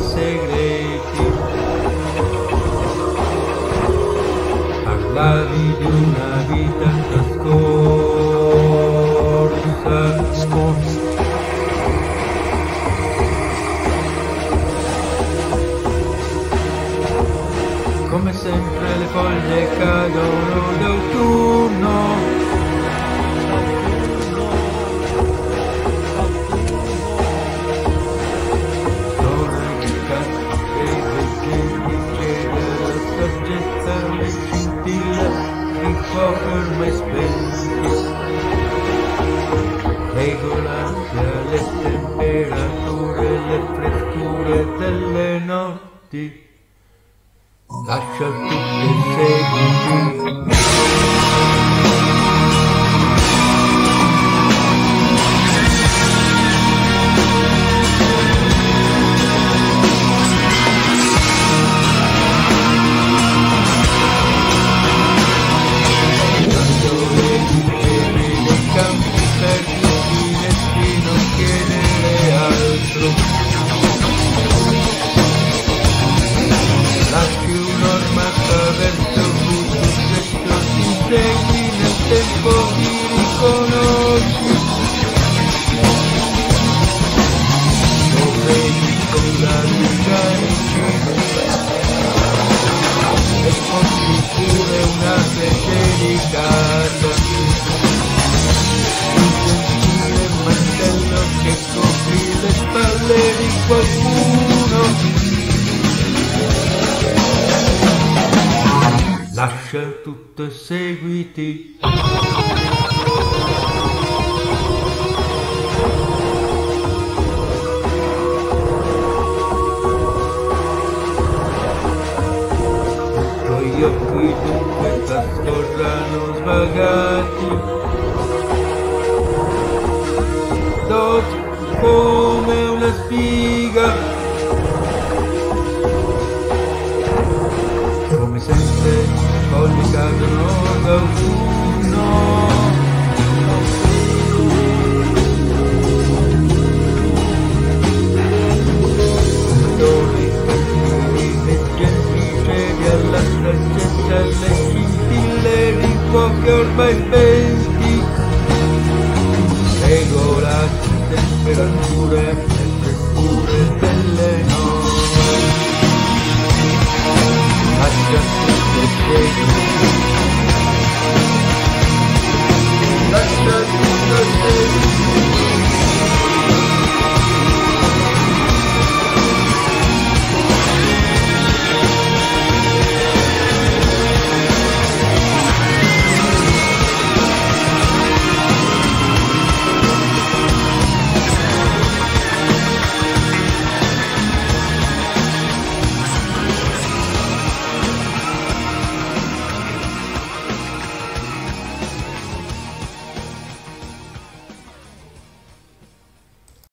segreti. Parlavi di una vita trascorsa. Come sempre le foglie cadono d'autunno. Torre di cacche e vecchietti che la saggezza le scintille di fuoco ormai spenti. Regolate le temperature e le frescure delle notti. Lascia tutti i seguiti. Quando vedi nei campi perduti nessuno chiedere altro. Lasci un'ormata verso il buio, spesso ti segui nel tempo ti riconosci. Correvi con la vita in cima e porti pure una fece delicata. Un gentile mantello che copri le spalle di qualcuno. Lascia tutto e seguiti. I tuoi occhi dunque trascorrano svagati, dolci come una spiga. Come sempre foglie cadono d'autunno.